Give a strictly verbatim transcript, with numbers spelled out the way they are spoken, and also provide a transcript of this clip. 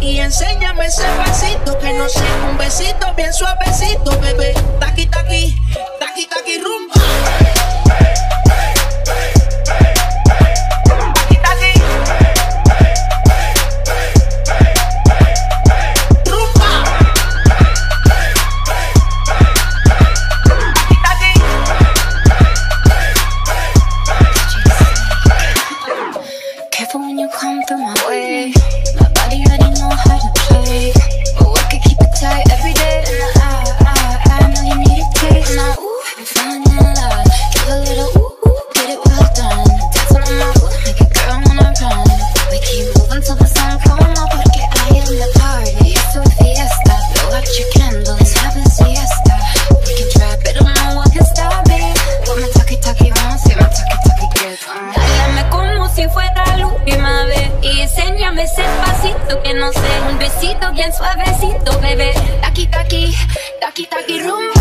taqui, enséñame ese pasito, que no sea un besito bien suavecito, bebé. Taqui, taqui, taqui, taqui, rumba. Careful when you come through my way. My body already know how to play, but we could keep it tight every day. And I, I, I know you need a taste. Now, ooh, I'm falling in love. Give a little ooh, ooh, get it well done. Dancing on my ooh, make a girl wanna run. We keep moving till the sun come up, porque I am the party. It's a fiesta. Blow out your candles, have a siesta. We can try, but don't know what can stop me. Put my talkie talkie on, see my talkie talkie good. Dálame como si fuera la última vez y enséñame ese pasito, que no sea un besito bien suavecito, bebé. Taqui, taqui, taqui, taqui, rumba.